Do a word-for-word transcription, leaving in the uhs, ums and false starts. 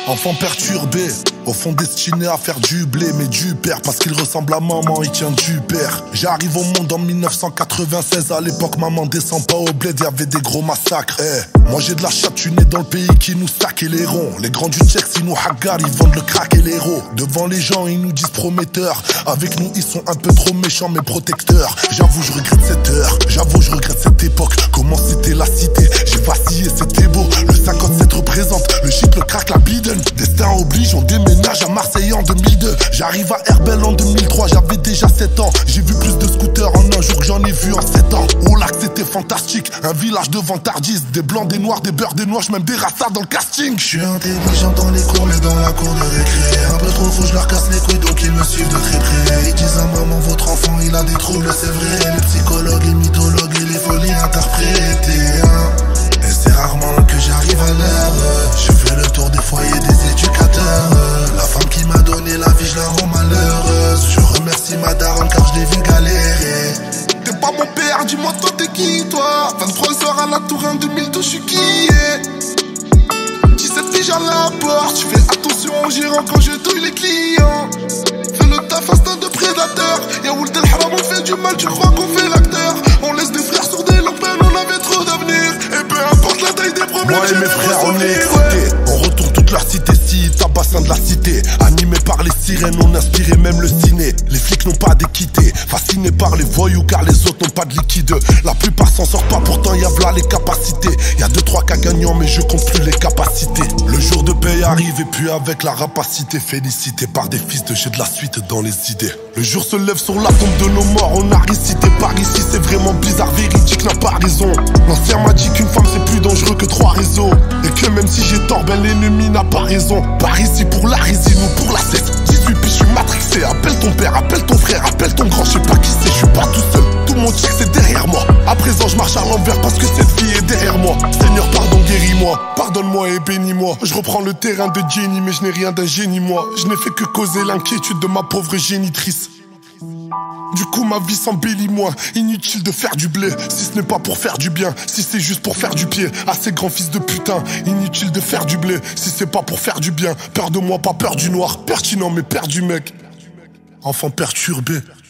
Enfant perturbé, au fond destiné à faire du blé, mais du père, parce qu'il ressemble à maman, il tient du père. J'arrive au monde en mille neuf cent quatre-vingt-seize, à l'époque maman descend pas au bled, y'avait des gros massacres. Eh, moi j'ai de la chatte, tu né dans le pays qui nous sac et les ronds. Les grands du Tchèque, ils nous hagar, ils vendent le crack et l'héros. Devant les gens, ils nous disent prometteurs. Avec nous, ils sont un peu trop méchants, mais protecteurs. J'avoue, je regrette cette heure, j'avoue, je regrette cette époque. Comment c'était la cité, j'ai vacillé, c'était beau. Le cinquante-sept représente, le shit, le crack, la bidon. Destin oblige, on déménage à Marseille en deux mille deux. J'arrive à Herbel en deux mille trois, j'avais déjà sept ans. J'ai vu plus de scooters en un jour que j'en ai vu en sept ans. Au lac c'était fantastique, un village de vantardises. Des blancs, des noirs, des beurs, des noirs, même des rassas dans le casting. Je suis intelligent dans les cours mais dans la cour de récré. Un peu trop fou, je leur casse les couilles donc ils me suivent de très près. Ils disent à maman votre enfant il a des troubles, c'est vrai. Les psychologues, les mythologues et les folies interprétées hein. Et c'est rarement que j'arrive à l'heure. Je fais le tour des foyers des éducateurs. La femme qui m'a donné la vie, je la rends malheureuse. Je remercie ma daronne car je l'ai vu galérer. T'es pas mon père, dis-moi toi t'es qui toi? Vingt-trois heures à la tour en deux mille deux, je suis qui yeah. dix-sept piges à la porte, je fais attention au gérant quand je douille les clients. Fais le taf instinct de prédateur. Y'a Ould El Haram, on fait du mal, tu crois qu'on fait l'acteur. On laisse des frères sur des lampes, on avait trop d'avenir. Et peu importe la taille des problèmes, moi et mes frères on est excités. On retourne toute leur cité, si tabassin de la cité. Animés par les sirènes, on inspirait même le ciné. Les flics n'ont pas d'équité, fascinés par les voyous car les autres n'ont pas de liquide. La plupart s'en sortent pas, pourtant y'a v'là les capacités. Y'a deux trois cas gagnants mais je compte plus les capacités. Le jour de paye arrive et puis avec la rapacité, félicité par des fils de j'ai de la suite dans les idées. Le jour se lève sur la tombe de nos morts, on a récité par ici, c'est vraiment bizarre, véridique n'a pas raison. L'ancien m'a dit qu'une femme c'est plus dangereux que trois réseaux. Et que même si j'ai tort, ben l'ennemi n'a pas raison. Par ici pour la résine ou pour la cesse. dix-huit puis je suis matrixé, appelle ton père, appelle ton frère, appelle ton grand, je sais pas qui c'est, je suis pas tout seul. Tout mon check c'est derrière moi. À présent je marche à l'envers parce que cette vie est derrière moi. Seigneur pardon, guéris-moi, pardonne-moi et bénis-moi. Je reprends le terrain de Jenny mais je n'ai rien d'un génie moi. Je n'ai fait que causer l'inquiétude de ma pauvre génitrice. Du coup ma vie s'embellit moins. Inutile de faire du blé si ce n'est pas pour faire du bien. Si c'est juste pour faire du pied à ces grands fils de putain. Inutile de faire du blé si c'est pas pour faire du bien. Peur de moi, pas peur du noir. Pertinent mais perdu mec. Enfant perturbé.